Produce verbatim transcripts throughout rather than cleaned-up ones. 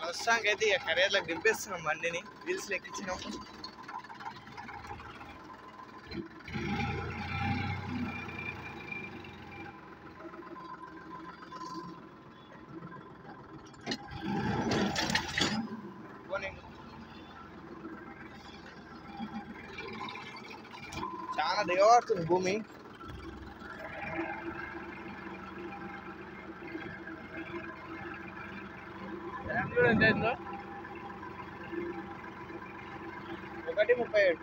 ప్రస్తుతానికి అయితే ఇక కరియర్లోకి దింపేస్తున్నాం బండిని, వీల్స్ ఎక్కించినాం. చాలా దిగబడుతుంది భూమి. ఒకటి ముప్పై ఏడు.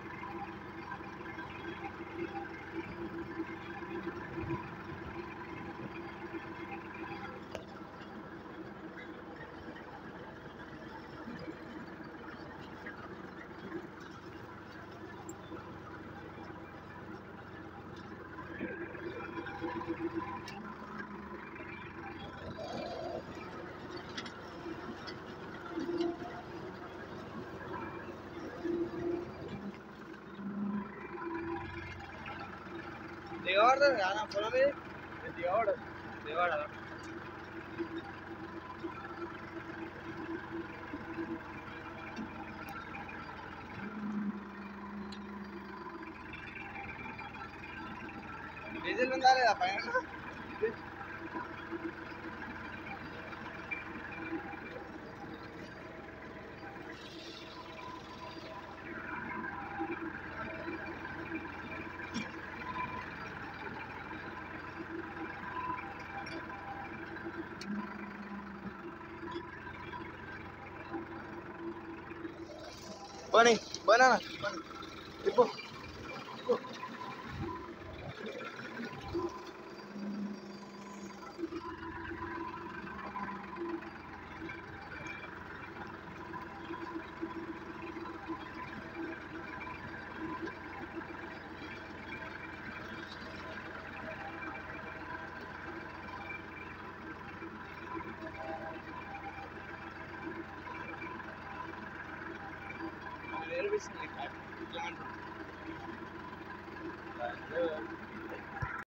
దిగబడుతుంది కదా పొలం మీద, దిగబడదు దిగబడదా. డీజిల్ ఉందా లేదా పైన? పోనీ పోనా ఇప్పుడు నేర్పిస్తుంది.